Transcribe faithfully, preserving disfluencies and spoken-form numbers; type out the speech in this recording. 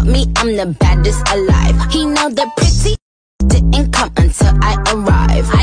about me, I'm the baddest alive. He know the pretty didn't come until I arrive.